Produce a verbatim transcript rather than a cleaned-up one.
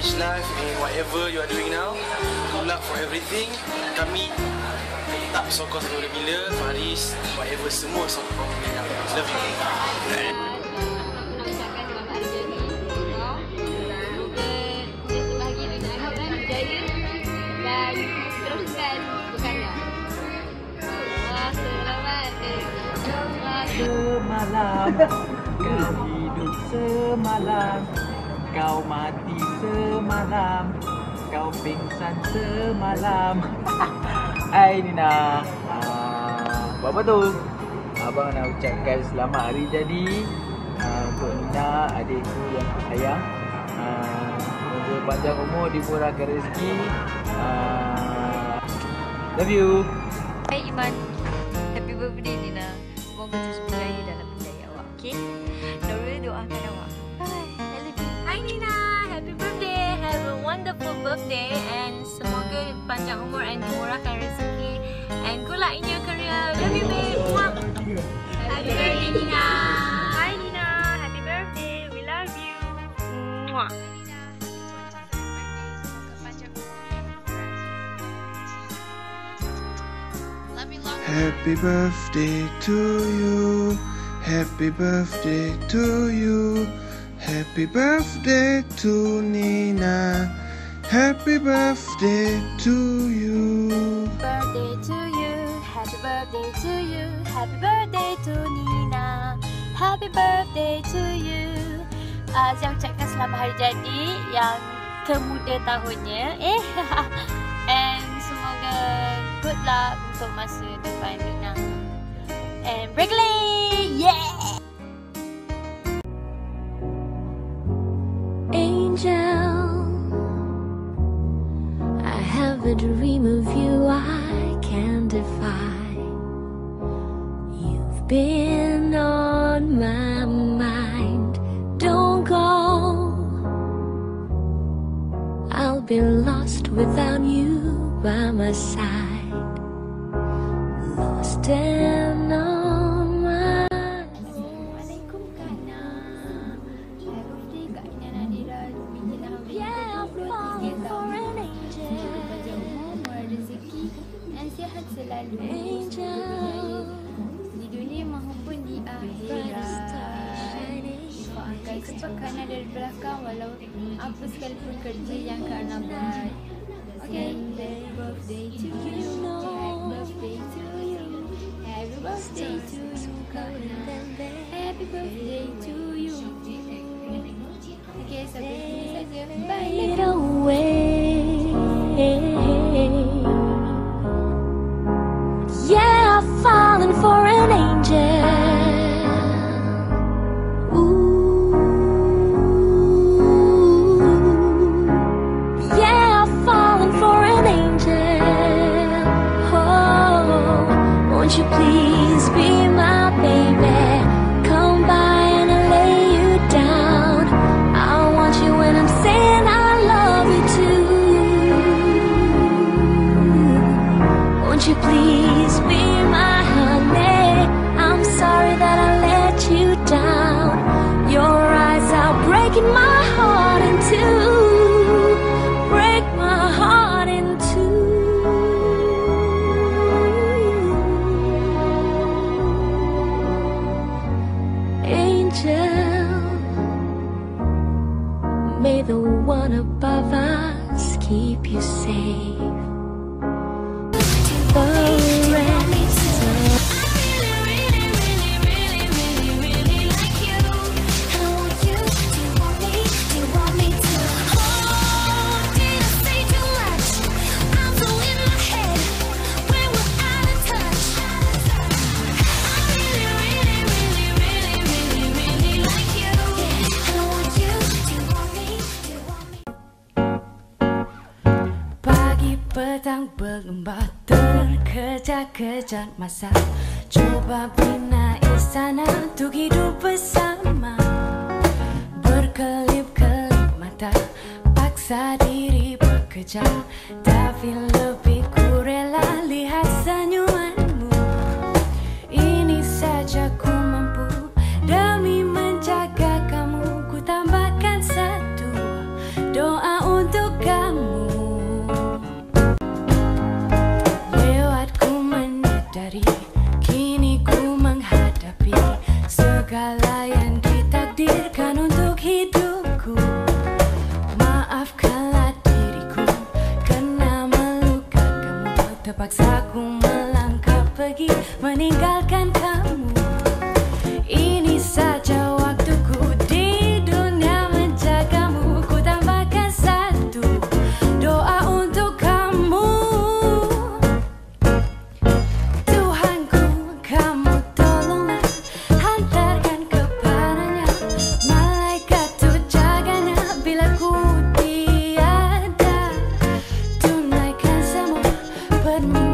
manage life and whatever you are doing now. Good luck for everything. Kami tak sokong bila-bila. Faris, whatever, semua sokong. Love you. Semalam kau hidup semalam, kau mati semalam, kau pingsan semalam. Hai Nina, uh, buat apa tu? Abang nak ucapkan selamat hari jadi uh, untuk Nina, adikku yang sayang. uh, Semoga panjang umur, dimurahkan rezeki. uh, Love you. Hai Iman, happy birthday Nina. Semoga terus berjaya dalam berjaya awak, okay? Nurul doakan awak. Bye, I love you. Hai Nina, happy birthday. Have a wonderful birthday and semoga panjang umur and dimurahkan rezeki. And good luck in your career. Love you babe. Mwah. Happy birthday Nina. Hi Nina, happy birthday. We love you. Mwah. Happy birthday to you. Happy birthday to you. Happy birthday to Nina. Happy birthday to you. Birthday to you. Happy birthday to you. Happy birthday to Nina. Happy birthday to you. Uh, saya ucapkan selamat hari jadi yang kemuda tahunnya. Eh, and semoga good luck untuk masa depan Nina. And Wrigley, yeah! Angel, I have a dream of you I can't defy. You've been on my mind. Don't go, I'll be lost without you by my side. Lost and on my Assalamualaikum Kana. Happy birthday Kak Ina Nadira. Yeah, I'm falling for an angel. Panjang umur, murah rezeki dan sihat selalu. Angel, Di dunia maupun di akhirat. Doakan support Kana dari belakang walau apa sekalipun kerja yang Kana buat. Okay, happy birthday to you. Happy birthday to you. Happy birthday to you, Kana. Happy birthday to you. Okay, sampai sini saja. Bye. fade away. Yeah, I've fallen for an angel. Ooh, yeah, I've fallen for an angel. Oh, won't you please be my baby? Come by and I'll lay you down. I want you when I'm saying I love you too. Won't you please be my honey? I'm sorry that I let you down. Your eyes are breaking my heart in two. Break my heart in two. Angel, may the one above us keep you safe. Pagi petang berlembah terkejar-kejar masa. Coba bina istana untuk hidup bersama. Berkelip-kelip mata, paksa diri bekerja, tapi lebih ku rela lihat senyumanmu. Ini saja ku mampu demi menjaga kamu. Ku tambahkan satu doa aku melangkah pergi meninggalkan kamu. Ini saja waktuku di dunia menjagamu. Ku tambahkan satu doa untuk kamu. Tuhanku, kamu tolonglah hantarkan kepadanya malaikat untuk jaganya bila ku tiada. Tunaikan semua permintaan